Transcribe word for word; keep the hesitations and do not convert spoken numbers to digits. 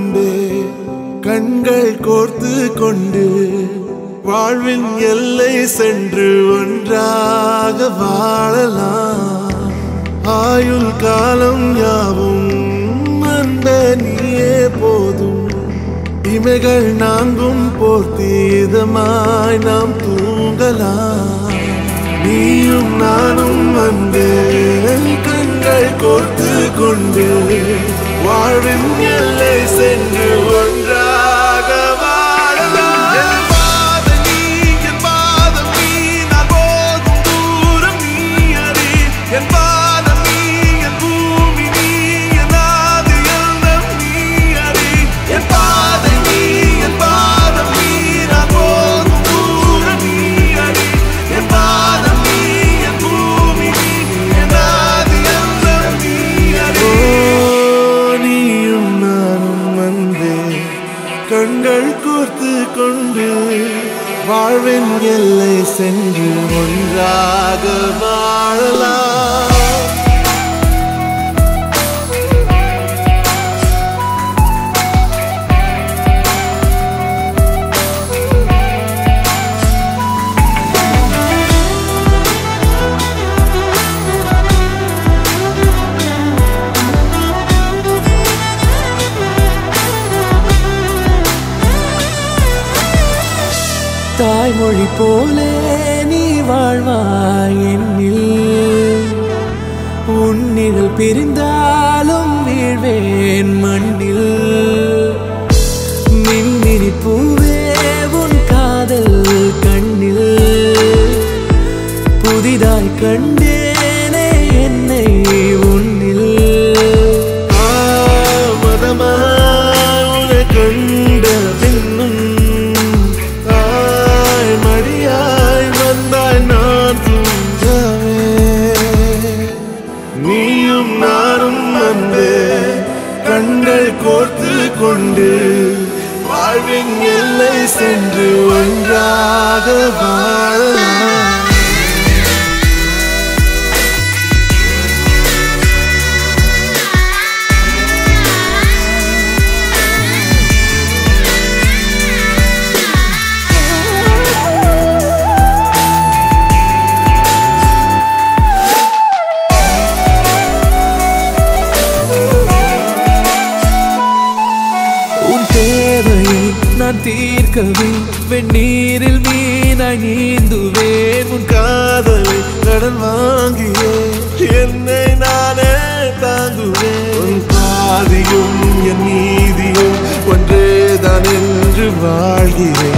அன்பே கண்கள் கோர்த்து கொண்டு வாழ்வின் எல்லை சென்று ஒன்றாக வாழலாம். ஆயுள் காலம் யாவும் அன்பே நீயே போதும். இமைகள் நான்கும் போர்த்தி இதமாய் நாம் தூங்கலாம். நீயும் நானும் அன்பே கண்கள் கோர்த்து கொண்டு வாழ்வின் எல்லை சென்று ஒன்றாக வாழலாம். என் பாதம் நீ, என் பாதம் நீ, நான் போகும் தூரம் நீ அறி. என் பாதம் நீ, என் பூமி நீ, என் ஆதி எல்லாம் நீ அறி. என் பாதம் நீ, என் பாதம் நீ, நான் போகும் தூரம் நீ அறி. என் பாதம் நீ, என் பூமி நீ, என் ஆதி எல்லாம் நீ அறி. நீயும் நானும் அன்பே கண்கள் கோர்த்து கொண்டு வாழ்வின் எல்லை சென்று ஒன்றாக வாழலாம். தாய்மொழி போலே நீ வாழ்வாய் என்னில். உன்னிகள் பிரிந்தாலும் வீழ்வேன் மண்ணில். மின்மினி பூவே உன் காதல் கண்ணில். புதிதாய் கண்டேனே என்னை உன்னில். ஆமதமாய் உன்னை கண்ட பின்னும் மடியாய் வந்தாய் நான் தூங்கவே. நீயும் நானும் அன்பே கண்கள் கோர்த்து கொண்டு வாழ்வின் எல்லை சென்று ஒன்றாக வாழலாம். நான் தீர்க்கவே வெந்நீரில் மீனாய் நீந்துவேன். உன் காதலை கடன் வாங்கியே என்னை நானே தாங்குவேன். உன் பாதியும் என் நீதியும் ஒன்றேதான் என்று வாழ்கிறேன்.